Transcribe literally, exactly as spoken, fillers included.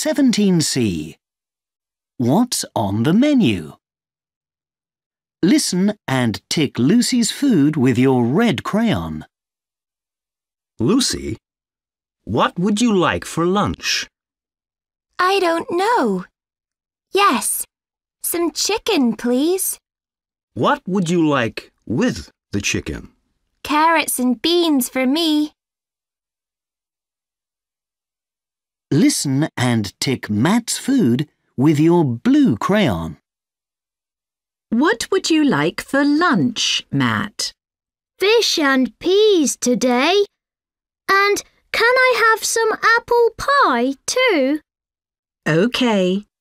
seventeen C. What's on the menu? Listen and tick Lucy's food with your red crayon. Lucy, what would you like for lunch? I don't know. Yes, some chicken, please. What would you like with the chicken? Carrots and beans for me. Listen and tick Matt's food with your blue crayon. What would you like for lunch, Matt? Fish and peas today. And can I have some apple pie too? OK.